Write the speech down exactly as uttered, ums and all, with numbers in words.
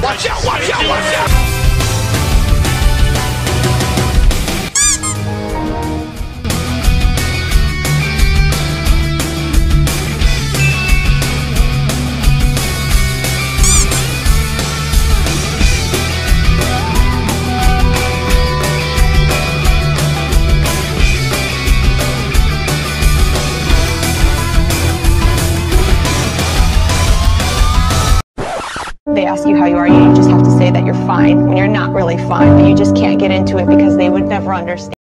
Watch out, watch out, watch out! They ask you how you are, you just have to say that you're fine when you're not really fine, but you just can't get into it because they would never understand.